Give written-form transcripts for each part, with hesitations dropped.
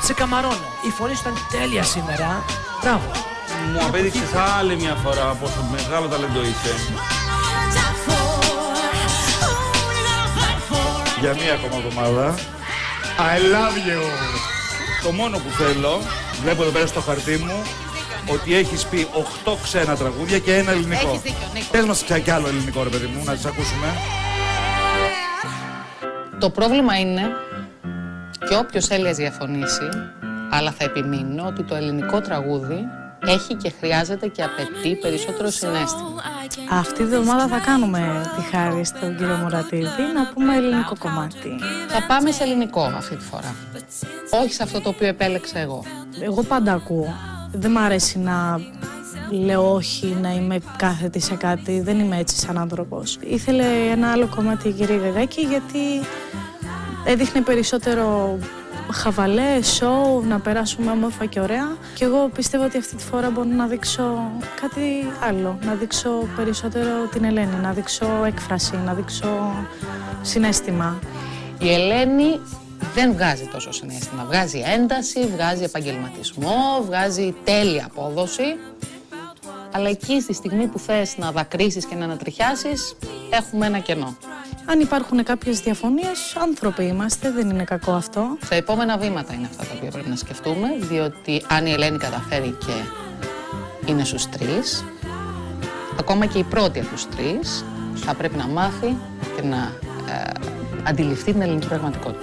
Σε καμαρώνω. Η φωνή σου ήταν τέλεια σήμερα. Μπράβο. Μου απέδειξες άλλη μια φορά πόσο μεγάλο ταλέντο είσαι. Για μία ακόμα εβδομάδα. I love you. Το μόνο που θέλω, βλέπω εδώ πέρα στο χαρτί μου, ότι έχεις πει 8 ξένα τραγούδια και ένα ελληνικό. Έχεις δίκιο, Νίκο. Πες μας κι άλλο ελληνικό, ρε παιδί μου, να τις ακούσουμε. Το πρόβλημα είναι, και όποιος Έλληας διαφωνήσει, αλλά θα επιμείνω ότι το ελληνικό τραγούδι έχει και χρειάζεται και απαιτεί περισσότερο συναίσθημα. Αυτή τη βδομάδα θα κάνουμε τη χάρη στον κύριο Μωρατίδη να πούμε ελληνικό κομμάτι. Θα πάμε σε ελληνικό αυτή τη φορά. Όχι σε αυτό το οποίο επέλεξα εγώ. Εγώ πάντα ακούω. Δεν μ' αρέσει να λέω όχι, να είμαι κάθετη σε κάτι. Δεν είμαι έτσι σαν άνθρωπος. Ήθελε ένα άλλο κομμάτι η κυρία Γαγάκη γιατί έδειχνε περισσότερο χαβαλέ, σοου, να περάσουμε όμορφα και ωραία. Και εγώ πιστεύω ότι αυτή τη φορά μπορώ να δείξω κάτι άλλο. Να δείξω περισσότερο την Ελένη, να δείξω έκφραση, να δείξω συναίσθημα. Η Ελένη δεν βγάζει τόσο συναίσθημα. Βγάζει ένταση, βγάζει επαγγελματισμό, βγάζει τέλεια απόδοση. Αλλά εκεί στη στιγμή που θες να δακρύσεις και να ανατριχιάσεις, έχουμε ένα κενό. Αν υπάρχουν κάποιες διαφωνίες, άνθρωποι είμαστε, δεν είναι κακό αυτό. Τα επόμενα βήματα είναι αυτά τα οποία πρέπει να σκεφτούμε, διότι αν η Ελένη καταφέρει και είναι στους 3, ακόμα και η πρώτη από τους 3 θα πρέπει να μάθει και να αντιληφθεί την ελληνική πραγματικότητα.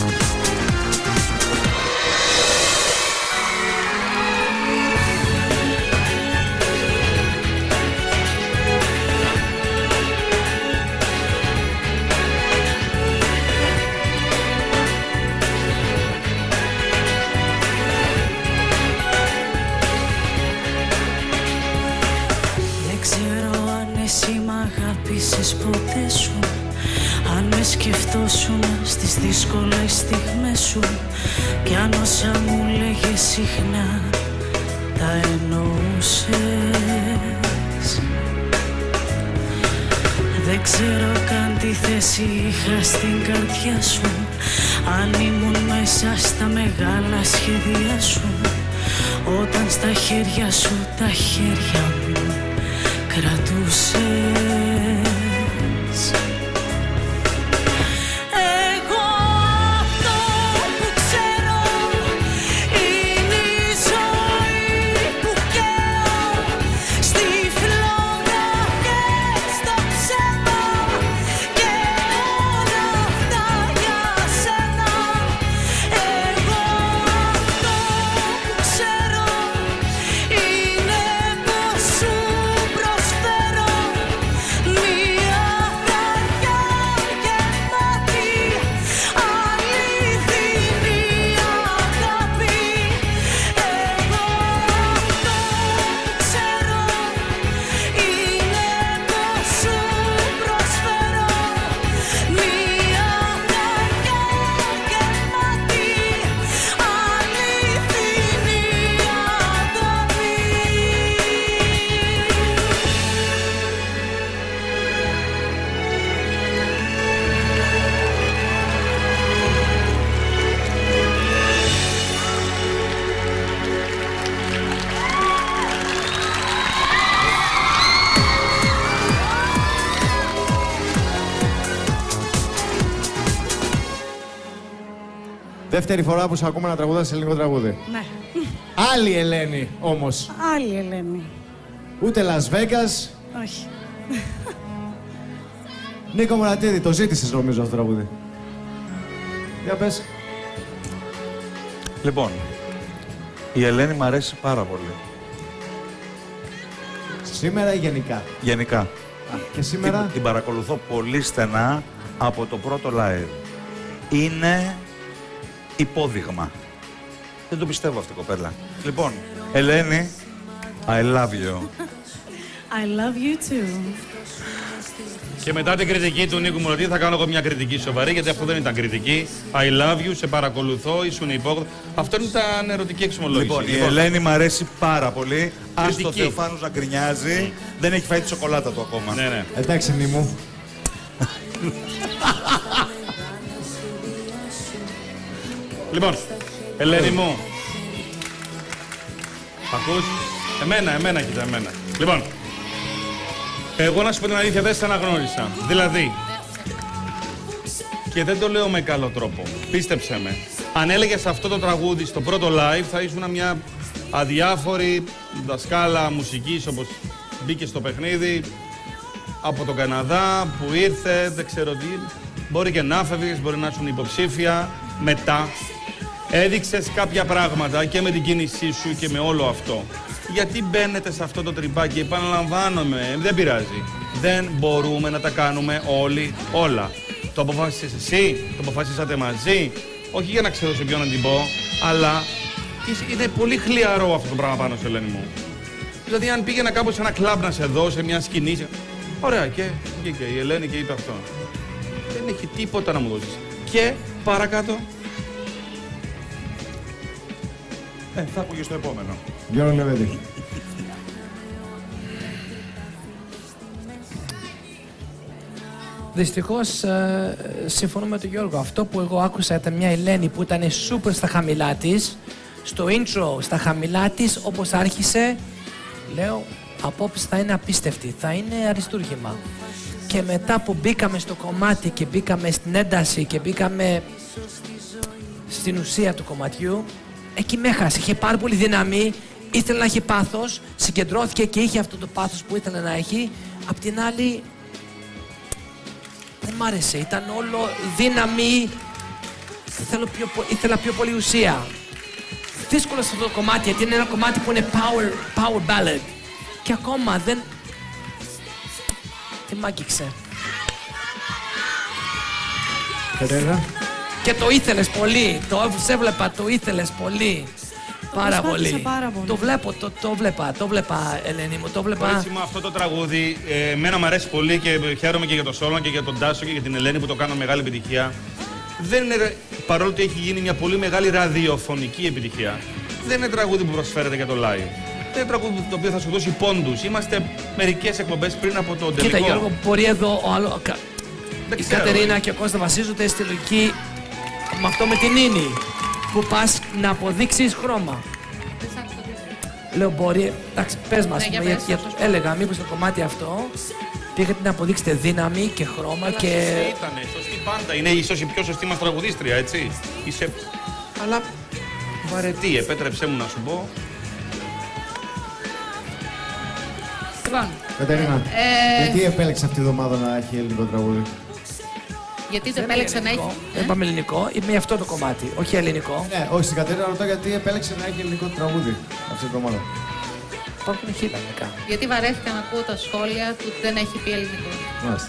Ποτέ σου, αν με σκεφτόσουν στις δύσκολες στιγμές σου κι αν όσα μου λέγες συχνά τα εννοούσες. Δεν ξέρω καν τι θέση είχα στην καρδιά σου, αν ήμουν μέσα στα μεγάλα σχέδια σου, όταν στα χέρια σου τα χέρια μου κρατούσες. Δεύτερη φορά που σε ακούμε να τραγουδάς σε ελληνικό τραγούδι. Ναι. Άλλη Ελένη όμως. Άλλη Ελένη. Ούτε Las Vegas. Όχι. Νίκο Μωρατίδη, το ζήτησες νομίζω αυτό το τραγούδι. Για πες. Λοιπόν, η Ελένη μ' αρέσει πάρα πολύ. Σήμερα ή γενικά? Γενικά. Και σήμερα. Την παρακολουθώ πολύ στενά από το πρώτο live. Είναι υπόδειγμα. Δεν το πιστεύω αυτή η κοπέλα. Λοιπόν, Ελένη, I love you. I love you too. Και μετά την κριτική του Νίκου Μωρατίδη θα κάνω εγώ μια κριτική σοβαρή, γιατί αυτό δεν ήταν κριτική. I love you, σε παρακολουθώ, ήσουν υπόδειγμα. Αυτό είναι τα ερωτική εξομολόγηση. Λοιπόν, η Ελένη μ' αρέσει πάρα πολύ. Ας το Θεοφάνους να γκρινιάζει. Δεν έχει φάει τη σοκολάτα του ακόμα. Ναι, ναι. Εντάξει, μη μου. Λοιπόν, Ελένη μου. Ακούς? Εμένα, κοίτα, εμένα. Λοιπόν, εγώ να σου πω την αλήθεια, δεν σε αναγνώρισα. Δηλαδή, και δεν το λέω με καλό τρόπο, πίστεψε με. Αν έλεγες αυτό το τραγούδι στο πρώτο live, θα ήσουν μια αδιάφορη δασκάλα μουσικής, όπως μπήκε στο παιχνίδι, από τον Καναδά, που ήρθε, δεν ξέρω τι. Μπορεί και να φεύγεις, μπορεί να ήσουν υποψήφια. Μετά, έδειξες κάποια πράγματα και με την κίνησή σου και με όλο αυτό. Γιατί μπαίνετε σε αυτό το τρυπάκι, επαναλαμβάνομαι, δεν πειράζει. Δεν μπορούμε να τα κάνουμε όλοι όλα. Το αποφάσισες εσύ, το αποφασίσατε μαζί. Όχι για να ξέρω σε ποιον να την πω, αλλά είναι πολύ χλιαρό αυτό το πράγμα πάνω σε Ελένη μου. Δηλαδή, αν πήγαινα κάπου σε ένα κλαμπ να σε δω, σε μια σκηνή. Ωραία, και βγήκε η Ελένη και είπε αυτό. Δεν έχει τίποτα να μου δώσεις. Και παρακάτω. Θα ακούγες στο επόμενο. Γιώργο Λεβέντη. Δυστυχώς, συμφωνώ με τον Γιώργο. Αυτό που εγώ άκουσα ήταν μια Ελένη που ήταν σούπερ στα χαμηλά της. Στο intro στα χαμηλά της, όπως άρχισε, λέω, απόψε θα είναι απίστευτη, θα είναι αριστούργημα. Και μετά που μπήκαμε στο κομμάτι και μπήκαμε στην ένταση και μπήκαμε στην ουσία του κομματιού, εκεί με έχασε. Είχε πάρα πολύ δύναμη, ήθελε να έχει πάθος, συγκεντρώθηκε και είχε αυτό το πάθος που ήθελε να έχει. Απ' την άλλη, δεν μ' άρεσε, ήταν όλο δύναμη, ήθελα πιο πολύ ουσία. Δύσκολο σε αυτό το κομμάτι, γιατί είναι ένα κομμάτι που είναι power ballad. Και ακόμα δεν... Τι μ' άγγιξε. Κατέρινα. Και το ήθελες πολύ, σε έβλεπα, το ήθελες πολύ. Πάρα πολύ. Το βλέπα, Ελένη μου, το βλέπα. Έτσι, αυτό το τραγούδι, εμένα μου αρέσει πολύ και χαίρομαι και για τον Σόλον και για τον Τάσο και για την Ελένη που το κάνουν μεγάλη επιτυχία. Δεν είναι, παρόλο ότι έχει γίνει μια πολύ μεγάλη ραδιοφωνική επιτυχία, δεν είναι τραγούδι που προσφέρεται για το live. Δεν είναι τραγούδι το οποίο θα σου δώσει πόντους. Είμαστε μερικές εκπομπές πριν από το τελικό. Κοίτα Γιώργο, μπορεί εδώ η Κατερίνα και ο Κώστα βασίζονται στη λογική με αυτό με την Ίνη, που πας να αποδείξεις χρώμα. Λέω μπορεί, εντάξει, πες μας, έλεγα μήπως το κομμάτι αυτό πήγατε να αποδείξετε δύναμη και χρώμα και... Ήτανε, σωστή πάντα, είναι ίσως η πιο σωστή μας τραγουδίστρια, έτσι. Αλλά βαρετή, επέτρεψέ μου να σου πω. Λοιπόν, Κατερίνα, γιατί επέλεξε αυτή τη εβδομάδα να έχει ελληνικό τραγούδι? Γιατί το επέλεξε να έχει. Δεν είπαμε ελληνικό, με αυτό το κομμάτι, όχι ελληνικό. Ναι, όχι, στην Κατερίνα ρωτάω γιατί επέλεξε να έχει ελληνικό τραγούδι αυτή τη εβδομάδα. Υπάρχουν χίλια ελληνικά. Γιατί βαρέθηκα να ακούω τα σχόλια του ότι δεν έχει πει ελληνικό. Μάλιστα.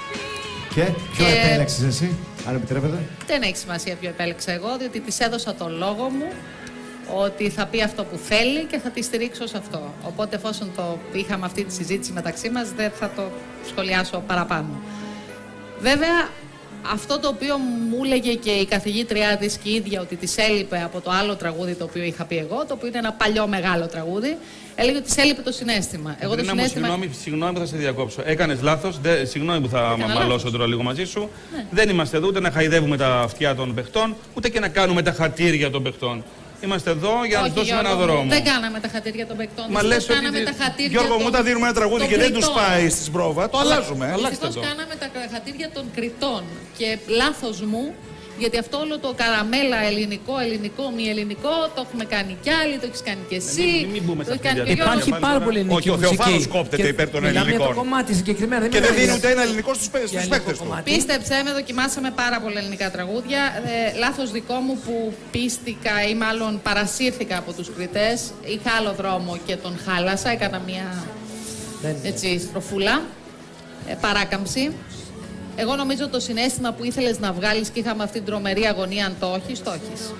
Και ποιο επέλεξες εσύ, αν επιτρέπετε? Δεν έχει σημασία ποιο επέλεξα εγώ, διότι της έδωσα το λόγο μου ότι θα πει αυτό που θέλει και θα τη στηρίξω σε αυτό. Οπότε εφόσον το είχαμε αυτή τη συζήτηση μεταξύ μας, δεν θα το σχολιάσω παραπάνω. Βέβαια, αυτό το οποίο μου έλεγε και η καθηγήτριά της και η ίδια ότι της έλειπε από το άλλο τραγούδι το οποίο είχα πει εγώ, το οποίο είναι ένα παλιό μεγάλο τραγούδι, έλεγε ότι της έλειπε το συναίσθημα. Εγώ το συναίσθημα... Συγγνώμη που θα σε διακόψω. Έκανες λάθος. Συγγνώμη που θα μαλώσω τώρα λίγο μαζί σου. Ναι. Δεν είμαστε εδώ ούτε να χαϊδεύουμε τα αυτιά των παιχτών, ούτε και να κάνουμε τα χατήρια των παιχτών. Είμαστε εδώ για να δώσουμε ένα δρόμο. Δεν κάναμε τα χατήρια των παικτών. Μα λες ότι... Γιώργο, μου τα δίνουμε ένα τραγούδι και δεν τους πάει στην πρόβα, το αλλάζουμε. Δυστυχώς κάναμε τα χατήρια των κριτών και λάθος μου, γιατί αυτό όλο το καραμέλα ελληνικό, μη ελληνικό, το έχουμε κάνει κι άλλοι, το έχεις κάνει κι εσύ. Μην μπούμε σε αυτή τη Υπάρχει πάρα πολύ ελληνική μουσική. Όχι, ο Θεοφάνος κόπτεται υπέρ των ελληνικών. Μιλάμε για το κομμάτι συγκεκριμένα. Και δεν δίνει ούτε ένα ελληνικό στους παίκτες του. Πίστεψέ με, δοκιμάσαμε πάρα πολλά ελληνικά τραγούδια. Λάθος δικό μου που πίστηκα ή μάλλον παρασύρθηκα από τους κριτές. Είχα άλλο δρόμο και τον χάλασα. Έκανα μια στροφούλα, παράκαμψη. Εγώ νομίζω το συναίσθημα που ήθελες να βγάλεις και είχαμε αυτή την τρομερή αγωνία, αν το έχεις, το έχεις.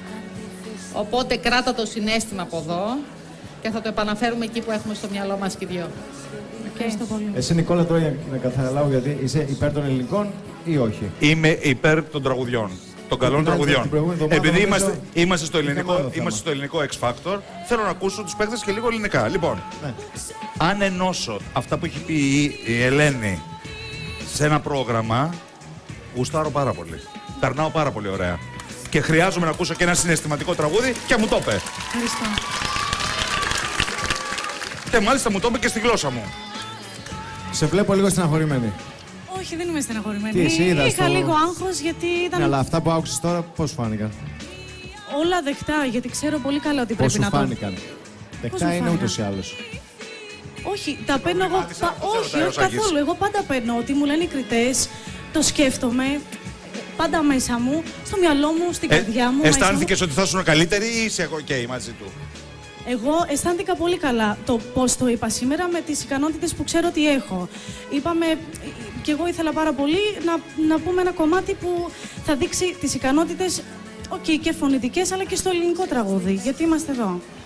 Οπότε κράτα το συναίσθημα από εδώ και θα το επαναφέρουμε εκεί που έχουμε στο μυαλό μας και οι δυο. Ευχαριστώ πολύ. Εσύ, Νικόλα, τώρα για να καταλάβω, γιατί είσαι υπέρ των ελληνικών ή όχι? Είμαι υπέρ των τραγουδιών. Των καλών τραγουδιών. Επειδή είμαστε στο ελληνικό X Factor, θέλω να ακούσω τους παίκτες και λίγο ελληνικά. Λοιπόν, αν ενώσω αυτά που έχει πει η Ελένη σε ένα πρόγραμμα, γουστάρω πάρα πολύ. Περνάω πάρα πολύ ωραία. Και χρειάζομαι να ακούσω και ένα συναισθηματικό τραγούδι και μου το είπε. Ευχαριστώ. Και μάλιστα μου το είπε και στη γλώσσα μου. Σε βλέπω λίγο στεναχωρημένη. Όχι, δεν είμαι στεναχωρημένη. Τι, εσύ είδας είχα λίγο άγχος γιατί ήταν. Ναι, αλλά αυτά που άκουσες τώρα πώς σου φάνηκαν? Όλα δεκτά, γιατί ξέρω πολύ καλά ότι πρέπει να το. Πώς σου φάνηκαν? Δεκτά είναι ούτως ή άλλως. Όχι, τα παίρνω εγώ. Όχι καθόλου. Εγώ πάντα παίρνω ότι μου λένε οι κριτές, το σκέφτομαι. Πάντα μέσα μου, στο μυαλό μου, στην καρδιά μου. Αισθάνθηκες ότι θα ήσουν καλύτερη ή είσαι OK μαζί του? Εγώ αισθάνθηκα πολύ καλά το πώς το είπα σήμερα με τις ικανότητες που ξέρω ότι έχω. Είπαμε, και εγώ ήθελα πάρα πολύ να πούμε ένα κομμάτι που θα δείξει τις ικανότητες, και φωνητικές, αλλά και στο ελληνικό τραγούδι, γιατί είμαστε εδώ.